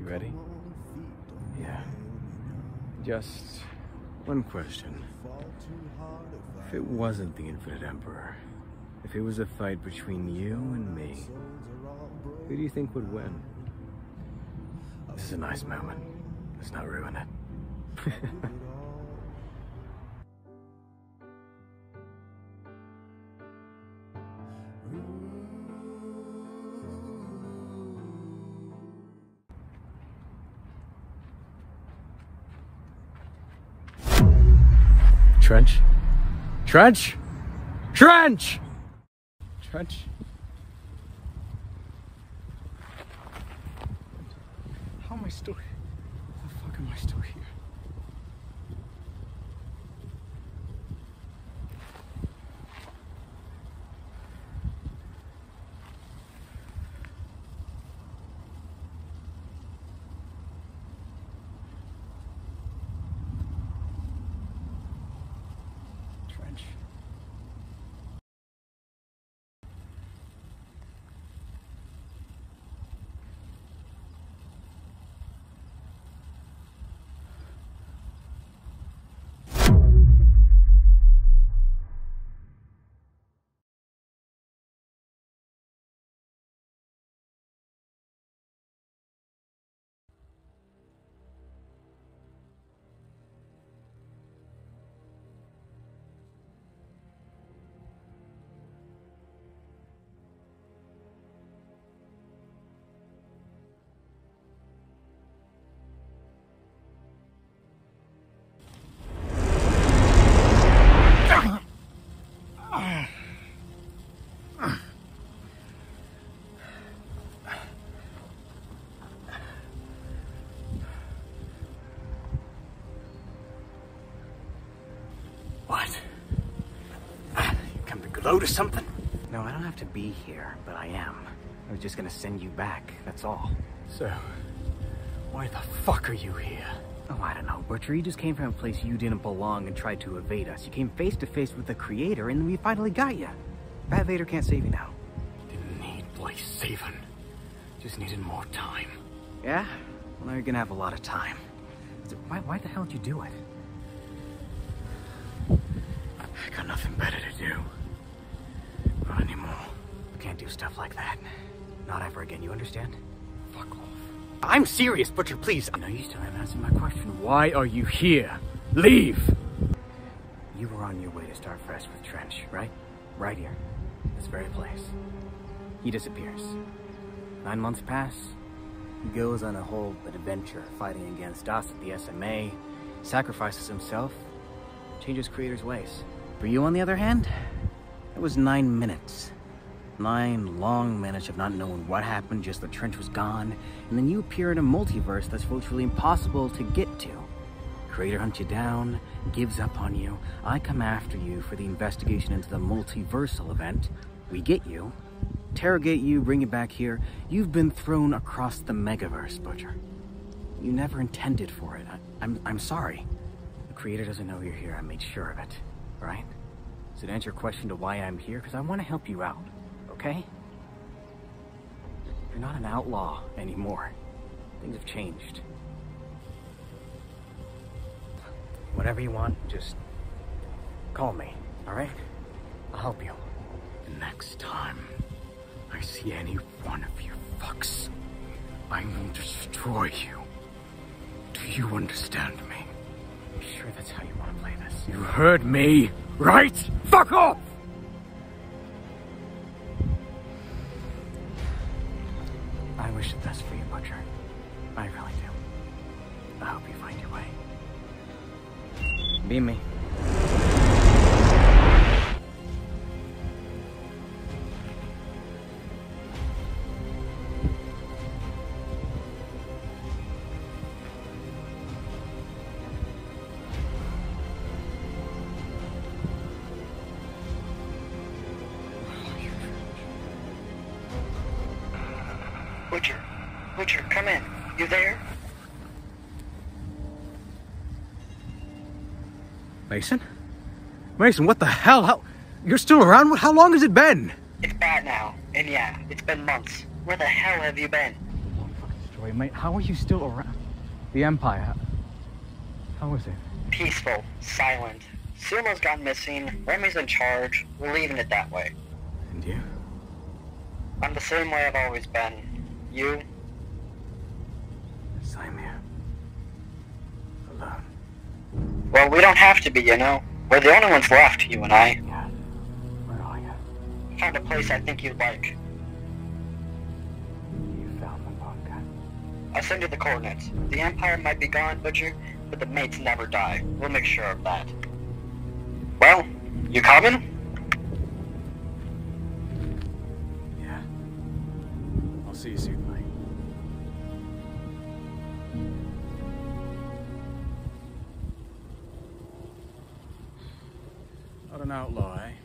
ready? Yeah. Just one question. If it wasn't the Infinite Emperor, if it was a fight between you and me, who do you think would win? This is a nice moment. Let's not ruin it. Trench? Trench? Trench! Trench? How am I still here? How the fuck am I still here? Trench. What? You come to gloat or something? No, I don't have to be here, but I am. I was just gonna send you back, that's all. So, why the fuck are you here? Oh, I don't know, Butcher. You just came from a place you didn't belong and tried to evade us. You came face to face with the Creator, and we finally got you. That Vader can't save you now. Didn't need bloody saving. Just needed more time. Yeah? Well, now you're gonna have a lot of time. Why the hell did you do it? I got nothing better to do. Not anymore. Can't do stuff like that. Not ever again, you understand? Fuck off. I'm serious, Butcher, please. I know you still haven't answered my question. Why are you here? Leave! You were on your way to start fresh with Trench, right? Right here. This very place. He disappears. 9 months pass. He goes on a whole adventure fighting against us at the SMA, sacrifices himself, changes Creator's ways. For you, on the other hand, it was 9 minutes. 9 long minutes of not knowing what happened, just the Trench was gone, and then you appear in a multiverse that's virtually impossible to get to. Creator hunts you down, gives up on you. I come after you for the investigation into the Multiversal event. We get you, interrogate you, bring you back here. You've been thrown across the Megaverse, Butcher. You never intended for it. I'm sorry. The Creator doesn't know you're here. I made sure of it, right? So to answer your question to why I'm here, because I want to help you out, okay? You're not an outlaw anymore. Things have changed. Whatever you want, just call me, all right? I'll help you. The next time I see any one of you fucks, I will destroy you. Do you understand me? I'm sure that's how you want to play this. You heard me, right? Fuck off! I wish the best for you, Butcher. I really do. I hope you find your way. Be me. Butcher, come in. You there? Mason? Mason, what the hell? How? You're still around? How long has it been? It's bad now. And yeah, it's been months. Where the hell have you been? destroyed. Mate, how are you still around? The Empire. How is it? Peaceful. Silent. Sumo's gone missing. Remy's in charge. We're leaving it that way. And you? I'm the same way I've always been. You? Same here. Alone. Well, we don't have to be, you know. We're the only ones left, you and I. Yeah. Where are you? Found a place I think you'd like. You found the bunker. I'll send you the coordinates. The Empire might be gone, Butcher, but the mates never die. We'll make sure of that. Well, you coming? Yeah. I'll see you soon, mate. Not an outlaw, eh?